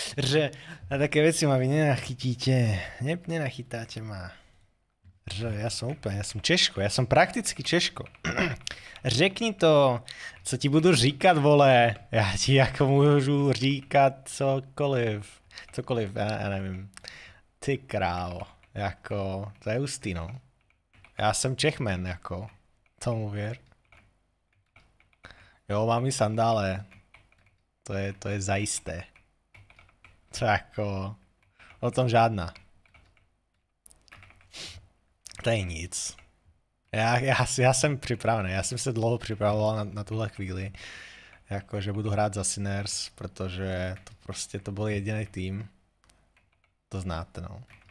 Že na také věci ma vy nenachytíte. Nenachytáte ma. Že já jsem Češko, já jsem prakticky Češko. Řekni to, co ti budu říkat, vole. Já ti jako můžu říkat cokoliv. Cokoliv, já nevím. Ty král, jako, to je hustý, no. Já jsem Čechmen, jako, tomu věř. Jo, mám i sandále. To je zajisté. To jako, o tom žádná. To je nic. Já jsem připravený, já jsem se dlouho připravoval na tuhle chvíli. Jako, že budu hrát za Sinners, protože to prostě to byl jediný tým. To znáte, no.